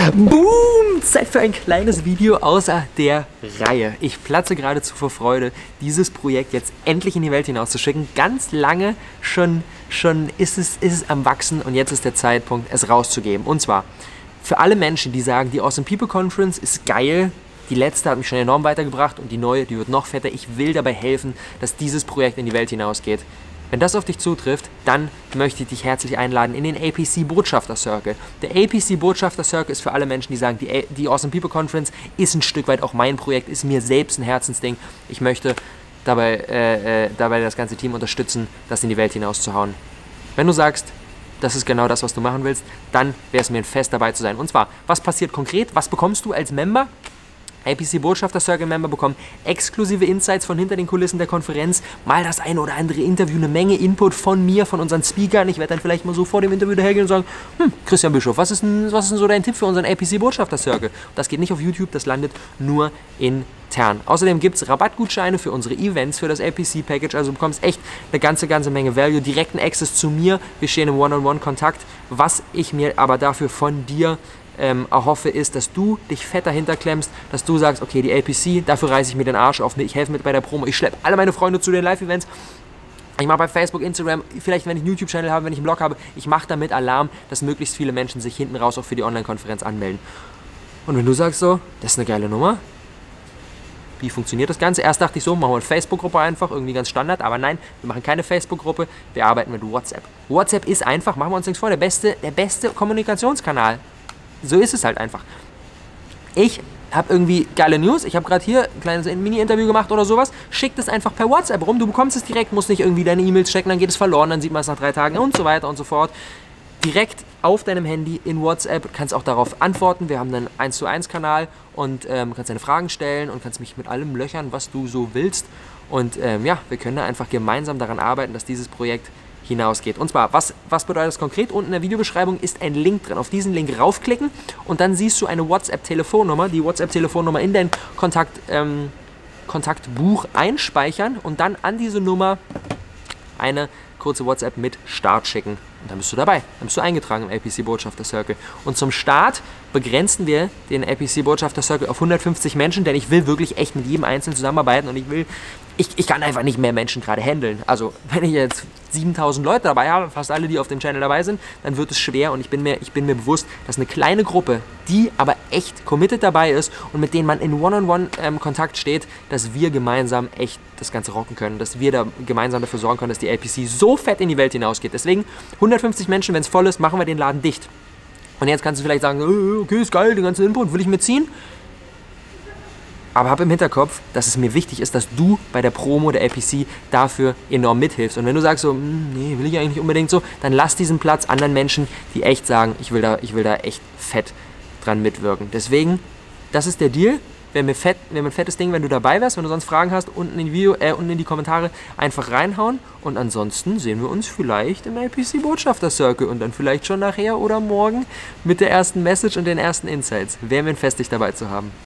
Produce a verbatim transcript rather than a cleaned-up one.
Boom! Zeit für ein kleines Video außer der Reihe. Ich platze geradezu vor Freude, dieses Projekt jetzt endlich in die Welt hinauszuschicken. Ganz lange schon, schon ist, es, ist es am Wachsen und jetzt ist der Zeitpunkt, es rauszugeben. Und zwar für alle Menschen, die sagen, die Awesome People Conference ist geil, die letzte hat mich schon enorm weitergebracht und die neue, die wird noch fetter. Ich will dabei helfen, dass dieses Projekt in die Welt hinausgeht. Wenn das auf dich zutrifft, dann möchte ich dich herzlich einladen in den A P C Botschafter Circle. Der A P C Botschafter Circle ist für alle Menschen, die sagen, die, die Awesome People Conference ist ein Stück weit auch mein Projekt, ist mir selbst ein Herzensding. Ich möchte dabei, äh, äh, dabei das ganze Team unterstützen, das in die Welt hinauszuhauen. Wenn du sagst, das ist genau das, was du machen willst, dann wäre es mir ein Fest, dabei zu sein. Und zwar, was passiert konkret? Was bekommst du als Member? A P C Botschafter Circle Member bekommen exklusive Insights von hinter den Kulissen der Konferenz, mal das eine oder andere Interview, eine Menge Input von mir, von unseren Speakern. Ich werde dann vielleicht mal so vor dem Interview dahergehen und sagen, hm, Christian Bischof, was ist denn, was ist denn so dein Tipp für unseren A P C Botschafter Circle? Das geht nicht auf YouTube, das landet nur intern. Außerdem gibt es Rabattgutscheine für unsere Events, für das A P C Package, also du bekommst echt eine ganze, ganze Menge Value, direkten Access zu mir, wir stehen im One-on-One-Kontakt. Was ich mir aber dafür von dir Ähm, erhoffe, ist, dass du dich fett dahinter klemmst, dass du sagst, okay, die A P C, dafür reiße ich mir den Arsch auf, ich helfe mit bei der Promo, ich schleppe alle meine Freunde zu den Live-Events, ich mache bei Facebook, Instagram, vielleicht wenn ich einen YouTube-Channel habe, wenn ich einen Blog habe, ich mache damit Alarm, dass möglichst viele Menschen sich hinten raus auch für die Online-Konferenz anmelden. Und wenn du sagst so, das ist eine geile Nummer, wie funktioniert das Ganze? Erst dachte ich so, machen wir eine Facebook-Gruppe einfach, irgendwie ganz Standard, aber nein, wir machen keine Facebook-Gruppe, wir arbeiten mit WhatsApp. WhatsApp ist einfach, machen wir uns nichts vor, der beste, der beste Kommunikationskanal. So ist es halt einfach. Ich habe irgendwie geile News, ich habe gerade hier ein kleines Mini-Interview gemacht oder sowas, schick das einfach per WhatsApp rum, du bekommst es direkt, musst nicht irgendwie deine E-Mails checken, dann geht es verloren, dann sieht man es nach drei Tagen und so weiter und so fort. Direkt auf deinem Handy in WhatsApp, kannst auch darauf antworten, wir haben einen eins zu eins Kanal und ähm, kannst deine Fragen stellen und kannst mich mit allem löchern, was du so willst. Und ähm, ja, wir können da einfach gemeinsam daran arbeiten, dass dieses Projekt hinausgeht. Und zwar, was, was bedeutet das konkret? Unten in der Videobeschreibung ist ein Link drin. Auf diesen Link raufklicken und dann siehst du eine WhatsApp-Telefonnummer, die WhatsApp-Telefonnummer in dein Kontakt, ähm, Kontaktbuch einspeichern und dann an diese Nummer eine kurze WhatsApp mit Start schicken. Und dann bist du dabei. Dann bist du eingetragen im A P C Botschafter Circle. Und zum Start begrenzen wir den A P C Botschafter Circle auf hundertfünfzig Menschen, denn ich will wirklich echt mit jedem Einzelnen zusammenarbeiten und ich will, ich, ich kann einfach nicht mehr Menschen gerade handeln. Also wenn ich jetzt siebentausend Leute dabei habe, fast alle, die auf dem Channel dabei sind, dann wird es schwer und ich bin mir, ich bin mir bewusst, dass eine kleine Gruppe, die aber echt committed dabei ist und mit denen man in One-on-One-Kontakt ähm, steht, dass wir gemeinsam echt das Ganze rocken können, dass wir da gemeinsam dafür sorgen können, dass die A P C so fett in die Welt hinausgeht. Deswegen hundertfünfzig Menschen, wenn es voll ist, machen wir den Laden dicht. Und jetzt kannst du vielleicht sagen, okay, ist geil, den ganzen Input will ich mir ziehen. Aber hab im Hinterkopf, dass es mir wichtig ist, dass du bei der Promo der A P C dafür enorm mithilfst. Und wenn du sagst so, nee, will ich eigentlich nicht unbedingt so, dann lass diesen Platz anderen Menschen, die echt sagen, ich will da, ich will da echt fett dran mitwirken. Deswegen, das ist der Deal. Wäre mir, fett, wär mir ein fettes Ding, wenn du dabei wärst. Wenn du sonst Fragen hast, unten in die, Video, äh, unten in die Kommentare einfach reinhauen. Und ansonsten sehen wir uns vielleicht im A P C Botschafter Circle und dann vielleicht schon nachher oder morgen mit der ersten Message und den ersten Insights. Wäre mir ein Fest, dich dabei zu haben.